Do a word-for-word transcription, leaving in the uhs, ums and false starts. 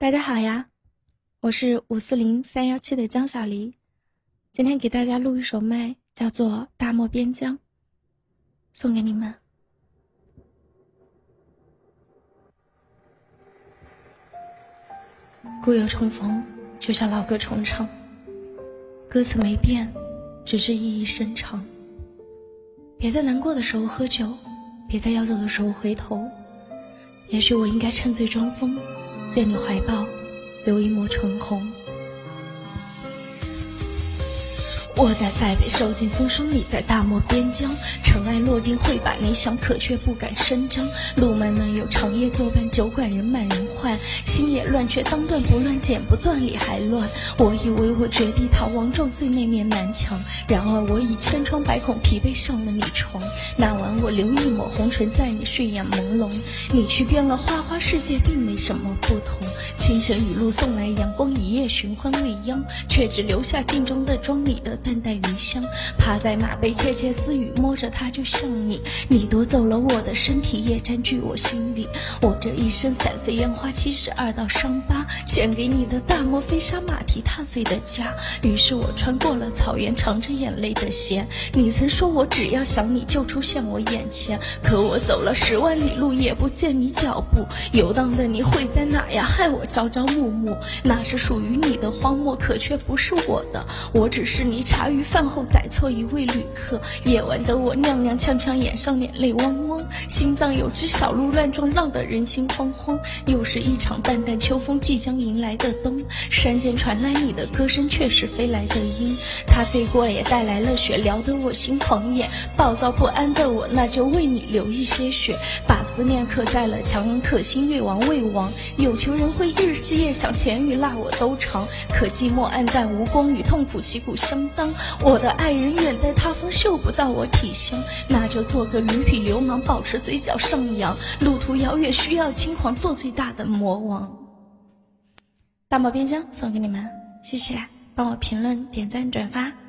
大家好呀，我是五四零三幺七的江小黎，今天给大家录一首麦，叫做《大漠边疆》，送给你们。故友重逢，就像老歌重唱，歌词没变，只是意义深长。别在难过的时候喝酒，别在要走的时候回头。也许我应该趁醉装疯，在你怀抱留一抹唇红。我在塞北受尽风霜里，在大漠边疆，尘埃落定会把你想，可却不敢声张。路漫漫有长夜作伴，酒馆人满人患，心也乱，却当断不乱，剪不断理还乱。我以为我绝地逃亡，撞碎那面南墙，然而我已千疮百孔，疲惫上了你床。那晚我留一抹红唇在你睡眼朦胧，你去遍了花花世界，并没什么不同。清晨雨露送来阳光，一夜寻欢未央，却只留下镜中的妆里的淡淡余香。趴在马背窃窃私语，摸着它就像你，你夺走了我的身体，也占据我心里。我这一生散碎烟花七十二道伤疤，献给你的大漠飞沙马蹄踏碎的家。于是我穿过了草原，尝着眼泪的咸。你曾说我只要想你就出现我眼前，可我走了十万里路，也不见你脚步。游荡的你会在哪呀？害我朝朝暮暮。那是属于你的荒漠，可却不是我的。我只是你茶余饭后载错一位旅客。夜晚的我踉踉跄跄，眼上眼泪汪汪，心脏有只小鹿乱撞，闹得人心惶惶。又是一场淡淡秋风即将迎来的冬，山间传来你的歌声，却是飞来的鹰。它飞过也带来了雪，撩得我心狂野。暴躁不安的我，那就为你流一些血，把思念刻在了墙，可惜越亡未亡。有情人会日思夜想，前与辣我都尝，可寂寞暗淡无光，与痛苦旗鼓相当。我的爱人远在他方，嗅不到我体香，那就做个驴皮流氓，保持嘴角上扬。路途遥远，需要金黄，做最大的魔王。大漠边疆送给你们，谢谢，帮我评论、点赞、转发。